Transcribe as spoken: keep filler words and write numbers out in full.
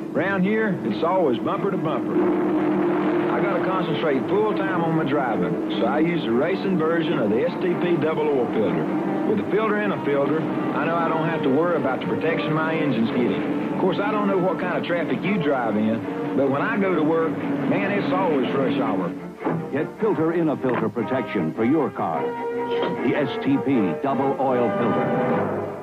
Around here, it's always bumper to bumper. I gotta concentrate full time on my driving, so I use the racing version of the S T P Double Oil Filter. With a filter and a filter, I know I don't have to worry about the protection my engine's getting. Of course, I don't know what kind of traffic you drive in, but when I go to work, man, it's always rush hour. Get filter in a filter protection for your car. The S T P Double Oil Filter.